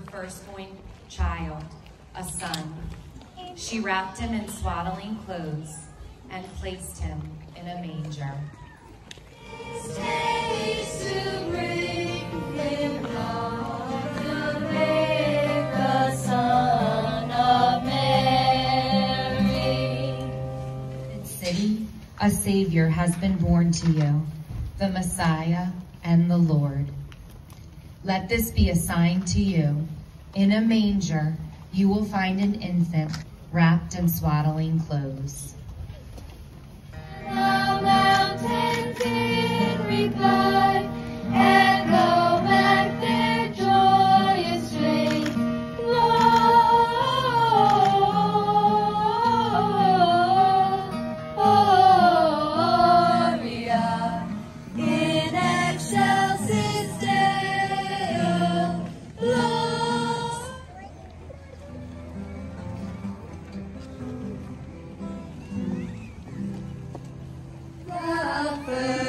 firstborn child, a son. She wrapped him in swaddling clothes and placed him in a manger. Stays to bring him out to make the Son of Mary. Its city, a Savior has been born to you, the Messiah and the Lord. Let this be a sign to you. In a manger, you will find an infant wrapped in swaddling clothes. The mountains did reply, and go back their joyous strain. Gloria in excelsis Deo. The